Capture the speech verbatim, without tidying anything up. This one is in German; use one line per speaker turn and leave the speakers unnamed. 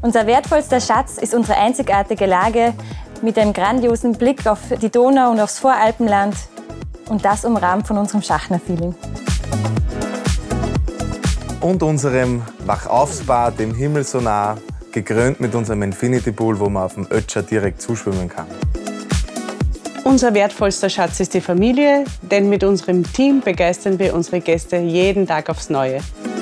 Unser wertvollster Schatz ist unsere einzigartige Lage mit einem grandiosen Blick auf die Donau und aufs Voralpenland und das umrahmt von unserem Schachner-Feeling.
Und unserem Wachaufsbad im Himmel so nah, gekrönt mit unserem Infinity Pool, wo man auf dem Ötscher direkt zuschwimmen kann.
Unser wertvollster Schatz ist die Familie, denn mit unserem Team begeistern wir unsere Gäste jeden Tag aufs Neue.